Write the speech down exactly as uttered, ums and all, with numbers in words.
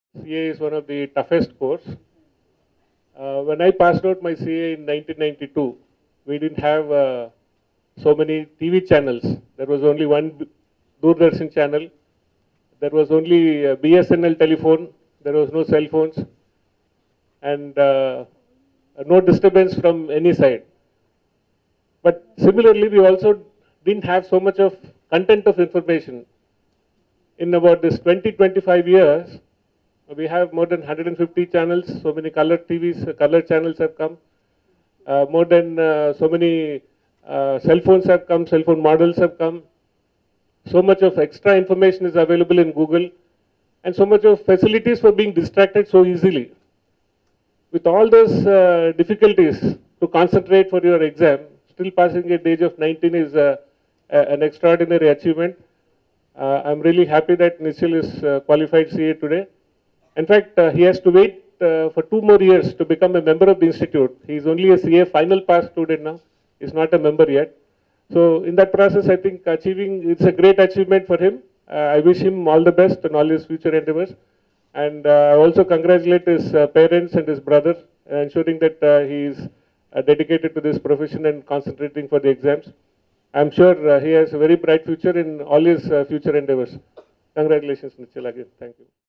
C A is one of the toughest course. Uh, when I passed out my C A in nineteen ninety-two, we didn't have uh, so many T V channels. There was only one Doordarshan channel. There was only uh, B S N L telephone. There was no cell phones. And uh, no disturbance from any side. But similarly, we also didn't have so much of content of information. In about this twenty, twenty-five years, we have more than one hundred fifty channels, so many color T Vs, uh, color channels have come. Uh, more than uh, so many uh, cell phones have come, cell phone models have come. So much of extra information is available in Google, and so much of facilities for being distracted so easily. With all those uh, difficulties to concentrate for your exam, still passing at the age of nineteen is uh, an extraordinary achievement. Uh, I'm really happy that Nischal is uh, qualified C A today. In fact, uh, he has to wait uh, for two more years to become a member of the institute. He is only a C A final pass student now. He's not a member yet. So in that process, I think achieving, it's a great achievement for him. Uh, I wish him all the best in all his future endeavors. And uh, I also congratulate his uh, parents and his brother, uh, ensuring that uh, he is uh, dedicated to this profession and concentrating for the exams. I'm sure uh, he has a very bright future in all his uh, future endeavors. Congratulations, Nischal, again. Thank you.